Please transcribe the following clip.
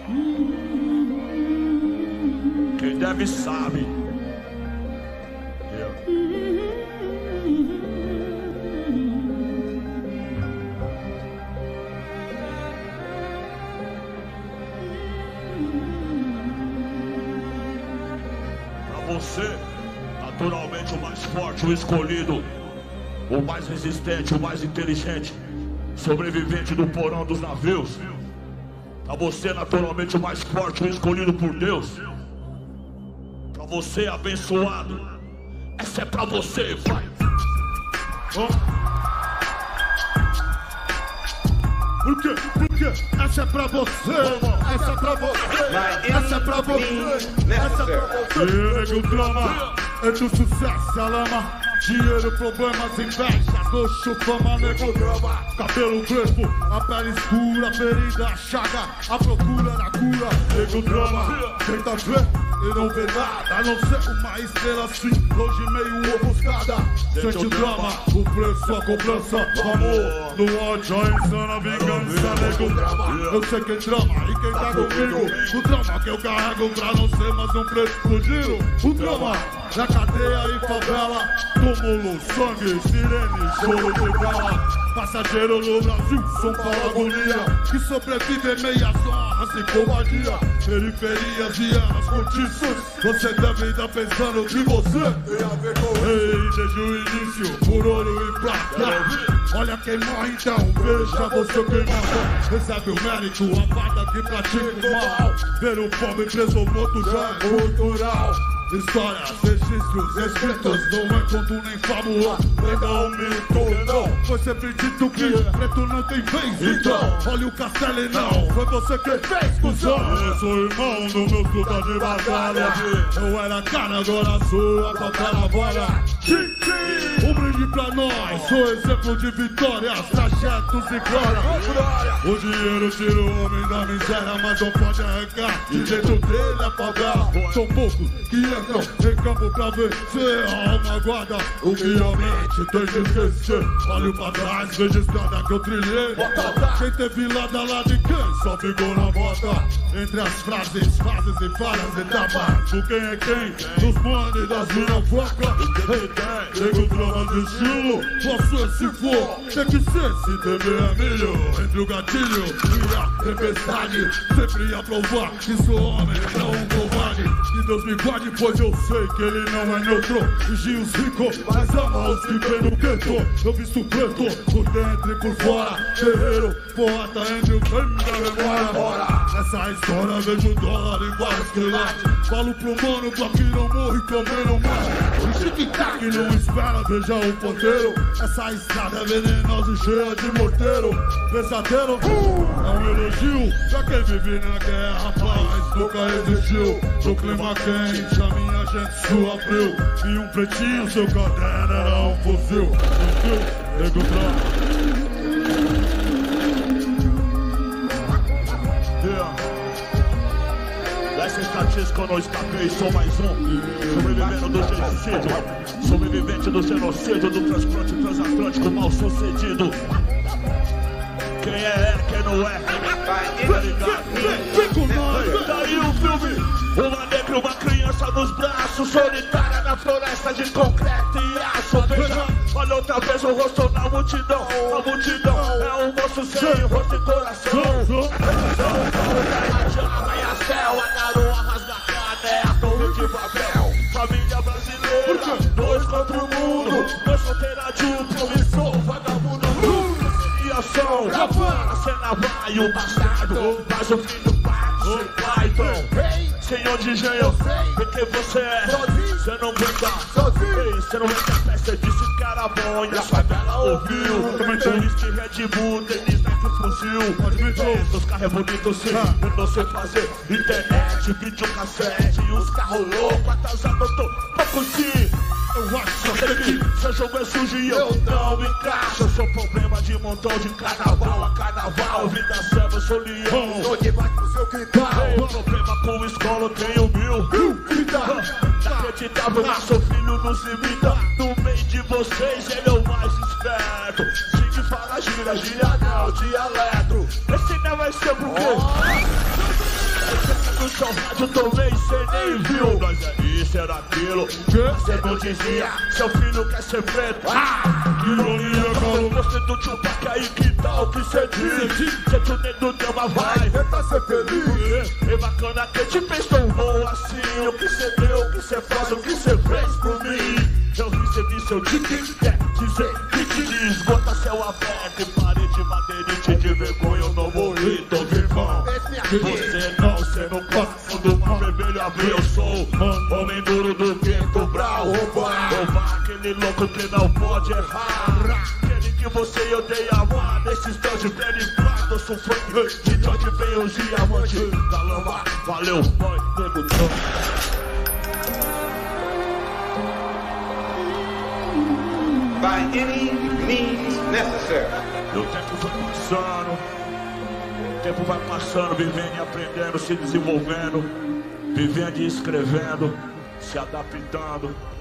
Quem deve sabe. Pra você, naturalmente o mais forte, o escolhido, o mais resistente, o mais inteligente, sobrevivente do porão dos navios. Pra você, naturalmente o mais forte, o escolhido por Deus. Pra você, abençoado, essa é pra você, vai. Por quê? Por quê? Essa é pra você. Essa é pra você. Essa é pra você. Essa é pra você. Nego drama, é do sucesso, a lama. Dinheiro, problemas, inveja, doxo, fama, nego drama. Cabelo crespo, a pele escura, ferida, chaga, a procura da cura. Nego drama, tenta ver e não vê nada, a não ser uma estrela assim, longe meio ofuscada. Sente o drama, o preço, a cobrança, o amor, no ódio, a insana vingança. Nego drama, eu sei quem drama e quem tá comigo. O drama que eu carrego pra não ser mais um preço fugido. O drama na cadeia e favela, túmulo, sangue, sirene, choro de vela. Passageiro no Brasil, São Paulo, agonia, que sobrevive meias horas e covardia. Periferias e eras cortiças, você deve estar pensando que você tem a ver com ei, desde o início, por ouro e prata. Olha quem morre então, veja você quem mata. Recebe o mérito, a farda que pratica o mal. Ver o pobre preso morto já é cultural. Histórias, registros, escritos, não é conto nem fábula, nem um mito, não. Foi sempre dito que preto não tem vez, então olha o castelo e não foi você quem fez, cuzão. Eu sou irmão do meu truta de batalha. Eu era cara, agora sou a papela bora. Um brinde pra nós, sou exemplo de vitórias, trajetos e glória. O dinheiro tira o homem da miséria, mas não pode arrancar de dentro dele a favela. São poucos que entram em campo pra vencer, a alma guarda o que a mente tem de esquecer. Olho pra trás, vejo a estrada que eu trilhei. Quem teve lado lá de quem só ficou na bota. Entre as frases, fases e falhas, etapas, o quem é quem, dos manos e das minhas focas. Nego drama de estilo, você se for, tem que ser se temer é milho. Entre o gatilho e a tempestade, sempre ia provar que sou homem, não um covarde. Que Deus me guarde, pois eu sei que ele não é neutro. Vigia os ricos, mas ama os que vem no gueto. Eu visto preto, por dentro e por fora. Guerreiro, poeta entre o tempo da memória. Nessa história vejo dólar em vários quilates. Falo pro mano pra que não morre também não morre. O tic-tac não espera, veja o ponteiro. Essa estrada é venenosa e cheia de morteiro. Pesadelo é um elogio pra quem vive na guerra, paz nunca existiu. No clima quente a minha gente sua frio. E um pretinho, seu caderno era um fuzil. Nego drama. Dessa estatística eu não escapei, sou mais um. Sobrevivendo do genocídio, sobrevivente do genocídio, do transplante transatlântico mal sucedido. Quem é, quem não é, tá ligado? Daí o filme, uma negra, uma criança nos braços, solitária na floresta de concreto e aço. Veja, olha outra vez o rosto na multidão. A multidão é um moço sem rosto e coração. Amanhã céu, a garoa rasga a cara, é a torre de Babel. Família brasileira, dois contra o mundo. Dois solteira de um promissor, vagabundo. Ação, a cena vai, o bastardo, mas o filho parte, vai, então. Senhor de engenho, porque você é, você não aguenta, você não entra a festa, disse que era bom e a favela ouviu. Turista Red Bull, tênis Nike fuzil, pode mentir, os carros é bonito sim, eu não sei fazer internet, videocassete, e os carros loucos, atrasado eu tô pra curtir. Eu acho que seu jogo é sujo e eu não encaixo. Eu sou problema de montão de carnaval a carnaval. Vida selva, eu sou leão. Onde vai pro seu quintal? Tem problema com escola, eu tenho mil. Inacreditável, mas seu filho nos imita. No meio de vocês, ele é o mais esperto. Xingue, fala, gira, gira, não, dialeto. Esse não vai ser porque seu rádio também cê nem viu. Nós é isso, era aquilo, você não dizia. Seu filho quer ser preto. Ironia, Paulo. Você do Tupac aí, que tal que cê diz? Cê tu nem do tema vai Tenta ser feliz. é bacana que te pensou bom assim. O que cê deu, o que cê faz, o que cê fez por mim. Eu recebi seu tique, quer dizer que te diz. Bota céu aberto e parede madeirite de vergonha. Eu não morri, tô vivão. Você não passa do mar vermelho abrir. Eu sou homem duro do gueto brau. Roubar aquele louco que não pode errar. Aquele que você odeia amar. Nesse instante pele prata. Eu sou fã de onde vem os diamantes da lama. Valeu, boy, nego tão. By any means necessary. O tempo vai passando, o tempo vai passando, vivendo e aprendendo, se desenvolvendo, vivendo e escrevendo, se adaptando.